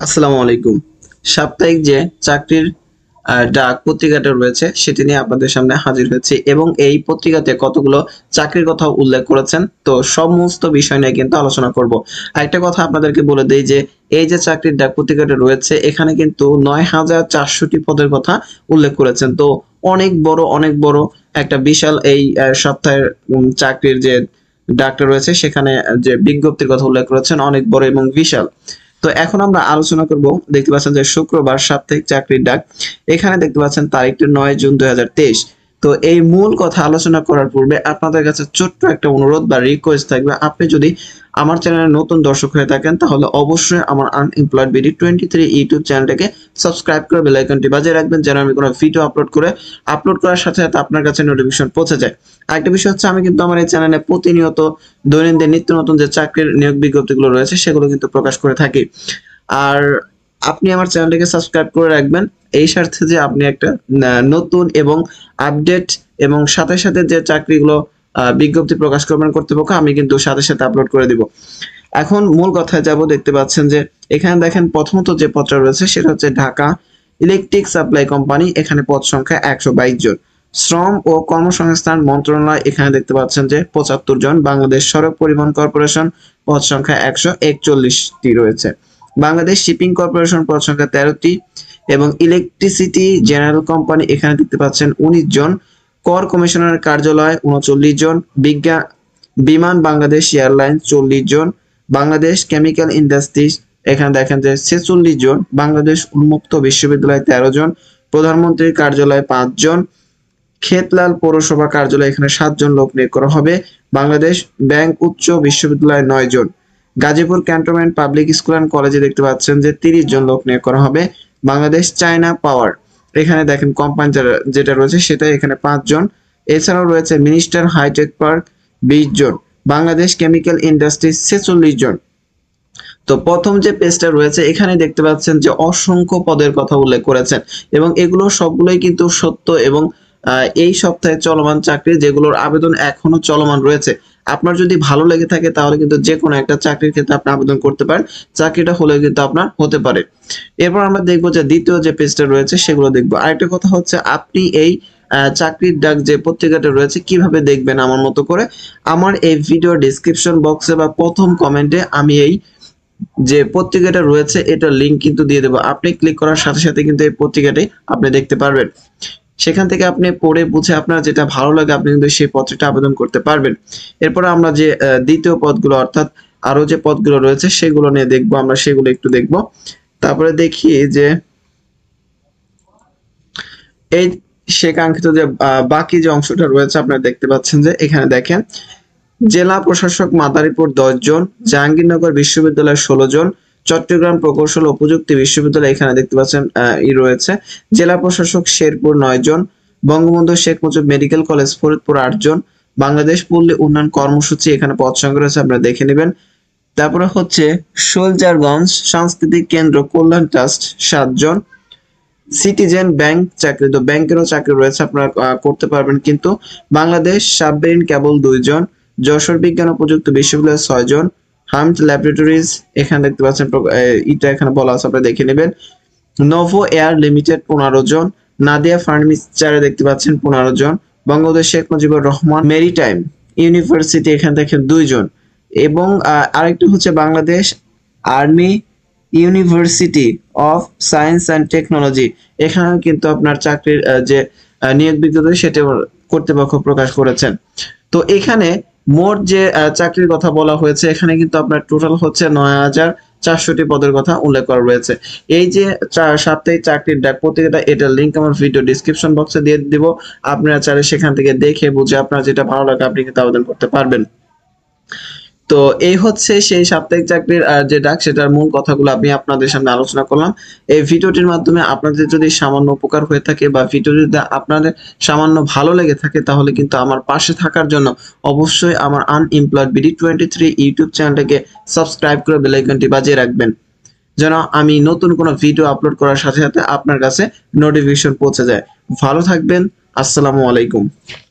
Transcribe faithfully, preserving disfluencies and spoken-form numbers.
আসসালামু আলাইকুম। সাপ্তাহিক যে চাকরির আহ, ডাক পত্রিকাটা রয়েছে সেটি নিয়ে আপনাদের সামনে হাজির হয়েছে এবং এই পত্রিকাতে কতগুলো চাকরির কথা উল্লেখ করেছেন। তো সমস্ত বিষয় নিয়ে কিন্তু আলোচনা করব। আরেকটা কথা আপনাদেরকে বলে দেই যে এই যে চাকরির ডাক পত্রিকাটা রয়েছে এখানে কিন্তু নয় হাজার চারশোটি পদের কথা উল্লেখ করেছেন। তো অনেক বড় অনেক বড় একটা বিশাল এই আহ, সপ্তাহের উম, চাকরির যে ডাকটা রয়েছে সেখানে যে বিজ্ঞপ্তির কথা উল্লেখ করেছেন অনেক বড় এবং বিশাল। তো এখন আমরা আলোচনা করব, দেখতে পাচ্ছেন যে শুক্রবার সাপ্তাহিক চাকরির ডাক, এখানে দেখতে পাচ্ছেন তারিখটি নয় জুন দুই হাজার তেইশ। তো এই মূল কথা আলোচনা করার পূর্বে আপনাদের কাছে ছোট্ট একটা অনুরোধ বা রিকোয়েস্ট থাকবে, আপনি যদি আমার চ্যানেলে নতুন দর্শক হয়ে থাকেন তাহলে অবশ্যই আমার unemployed BD twenty three YouTube চ্যানেলটাকে সাবস্ক্রাইব করে বেল আইকনটি বাজিয়ে রাখবেন যেন আমি কোনো ভিডিও আপলোড করে আপলোড করার সাথে সাথে আপনার কাছে নোটিফিকেশন পৌঁছে যায়। আরেকটা বিষয় হচ্ছে, আমি কিন্তু আমার এই চ্যানেলে প্রতিনিয়ত দৈনন্দিন নিত্য নতুন যে চাকরির নিয়োগ বিজ্ঞপ্তিগুলো রয়েছে সেগুলো কিন্তু প্রকাশ করে থাকি। আর আপনি আমার চ্যানেলটিকে সাবস্ক্রাইব করে রাখবেন এই স্বার্থে যে আপনি একটা নতুন এবং আপডেট এবং সাথে সাথে যে চাকরিগুলো বিজ্ঞপ্তি প্রকাশ করবেন কর্তৃপক্ষ, আমি কিন্তু সাথে সাথে আপলোড করে দিব। এখন মূল কথায় যাব, দেখতে পাচ্ছেন যে এখানে দেখেন প্রথমত যে পদটা রয়েছে সেটা হচ্ছে ঢাকা ইলেকট্রিক সাপ্লাই কোম্পানি, এখানে পদ সংখ্যা একশো বাইশ জন। শ্রম ও কর্মসংস্থান মন্ত্রণালয়, এখানে দেখতে পাচ্ছেন যে পঁচাত্তর জন। বাংলাদেশ সড়ক পরিবহন কর্পোরেশন পদ সংখ্যা একশো একচল্লিশটি রয়েছে। বাংলাদেশ শিপিং কর্পোরেশন পদ সংখ্যা তেরোটি এবং ইলেকট্রিসিটি জেনারেল কোম্পানি এখানে দেখতে পাচ্ছেন উনিশ জন। কর কমিশনার কার্যালয় উনচল্লিশ জন। বিজ্ঞান বিমান বাংলাদেশ এয়ারলাইন্স চল্লিশ জন। বাংলাদেশ কেমিক্যাল ইন্ডাস্ট্রিজ এখানে দেখেন যে ছেচল্লিশ জন। বাংলাদেশ উন্মুক্ত বিশ্ববিদ্যালয় তেরো জন। প্রধানমন্ত্রীর কার্যালয় পাঁচ জন। খেতলাল পৌরসভা কার্যালয় এখানে সাত জন লোক নিয়োগ করা হবে। বাংলাদেশ ব্যাংক উচ্চ বিশ্ববিদ্যালয় নয় জন। Gazipur cantonment public school and কলেজে দেখতে পাচ্ছেন যে তিরিশ জন লোক নিয়োগ করা হবে। বাংলাদেশ চায়না পাওয়ার এখানে দেখেন কোম্পানি যেটা রয়েছে সেটা এখানে পাঁচ জন। এছাড়াও রয়েছে মিনিস্টার হাইটেক পার্ক বিশ জন। বাংলাদেশ কেমিক্যাল ইন্ডাস্ট্রিজ ছেচল্লিশ জন। তো প্রথম যে পেজটা রয়েছে এখানে দেখতে পাচ্ছেন যে অসংখ্য পদের কথা উল্লেখ করেছেন এবং এগুলো সবগুলোই কিন্তু সত্য এবং এই সপ্তাহে চলমান চাকরি যেগুলোর আবেদন এখনো চলমান রয়েছে। আপনার যদি ভালো লেগে থাকে তাহলে কিন্তু যে কোনো একটা চাকরির ক্ষেত্রে আপনি আবেদন করতে পারেন, চাকরিটা হলে কিন্তু আপনার হতে পারে। এরপর আমরা দেখবো যে দ্বিতীয় যে পেজটা রয়েছে সেগুলো দেখবো। আরেকটা কথা হচ্ছে, আপনি এই চাকরির ডাক যে পত্রিকাটা রয়েছে কিভাবে দেখবেন আমার মতো করে, আমার এই ভিডিও ডেসক্রিপশন বক্সে বা প্রথম কমেন্টে আমি এই যে পত্রিকাটা রয়েছে এটার লিঙ্ক কিন্তু দিয়ে দেবো। আপনি ক্লিক করার সাথে সাথে কিন্তু এই পত্রিকাটি আপনি দেখতে পারবেন, সেখান থেকে আপনি পড়ে বুঝে আপনার যেটা ভালো লাগে আপনি কিন্তু সেই পত্রিকাটা আবেদন করতে পারবেন। এরপরে আমরা যে দ্বিতীয় পদগুলো অর্থাৎ আরো যে পদগুলো রয়েছে সেগুলো নিয়ে দেখবো, আমরা সেগুলো একটু দেখবো। তারপরে দেখি যে এই সে কাঙ্ক্ষিত যে বাকি যে অংশটা রয়েছে আপনারা দেখতে পাচ্ছেন যে এখানে দেখেন জেলা প্রশাসক মাদারীপুর দশ জন। জাহাঙ্গীরনগর বিশ্ববিদ্যালয় ষোলো জন। চট্টগ্রাম প্রকৌশল ও প্রযুক্তি বিশ্ববিদ্যালয় এখানে দেখতে পাচ্ছেন ই রয়েছে। জেলা প্রশাসক শেরপুর নয় জন। বঙ্গবন্ধু শেখ মুজিব মেডিকেল কলেজ ফরিদপুর আট জন। বাংলাদেশ পল্লী উন্নয়ন কর্মসূচি এখানে পদ সংখ্যা রয়েছে, আপনারা দেখে নেবেন। তারপরে হচ্ছে সোলজারগঞ্জ সাংস্কৃতিক কেন্দ্র কল্যাণ ট্রাস্ট সাত জন। সিটিজেন ব্যাংক চাকরি, তো ব্যাংকেরও চাকরি রয়েছে, আপনারা করতে পারবেন কিন্তু। বাংলাদেশ সাবমেরিন কেবল দুই জন। যশোর বিজ্ঞান ও প্রযুক্তি বিশ্ববিদ্যালয় ছয় জন। হামড ল্যাবরেটরিজ এখানে দেখতে পাচ্ছেন এটা এখানে বলা আছে, আপনারা দেখে নেবেন। নোভো এয়ার লিমিটেড পনেরো জন। নাদিয়া ফার্নিচারে দেখতে পাচ্ছেন পনেরো জন। বঙ্গবন্ধু শেখ মুজিবুর রহমান মেরিটাইম ইউনিভার্সিটি এখানে দেখেন দুইজন। এবং আরেকটা হচ্ছে Bangladesh army university of science and technology, এখানে কিন্তু আপনার চাকরির যে নিয়োগ বিজ্ঞপ্তি সেটা কর্তৃপক্ষ প্রকাশ করেছেন। তো এখানে মোট যে চাকরির কথা বলা হয়েছে এখানে কিন্তু আপনার টোটাল হচ্ছে নয় হাজার চারশোটি পদের কথা উল্লেখ করা রয়েছে। এই যে সাপ্তাহিক চাকরির ডাক পত্রিকাটা এটার লিঙ্ক আমার ভিডিও ডিসক্রিপশন বক্সে দিয়ে দিব, আপনারা চাইলে সেখান থেকে দেখে বুঝে আপনার যেটা ভালো লাগে আপনি কিন্তু আবেদন করতে পারবেন। তো এই হচ্ছে সেই সাপ্তাহিক চাকরির যে ডাক সেটার মূল কথাগুলো আমি আপনাদের সামনে আলোচনা করলাম। এই ভিডিওটির মাধ্যমে আপনাদের যদি সামান্য উপকার হয়ে থাকে বা ভিডিও যদি আপনাদের সামান্য ভালো লেগে থাকে তাহলে কিন্তু আমার পাশে থাকার জন্য অবশ্যই আমার unemployed BD twenty three YouTube চ্যানেলটাকে সাবস্ক্রাইব করে বেল আইকনটি বাজিয়ে রাখবেন যেন আমি নতুন কোনো ভিডিও আপলোড করার সাথে সাথে আপনার কাছে নোটিফিকেশন পৌঁছে যায়। ভালো থাকবেন, আসসালামু আলাইকুম।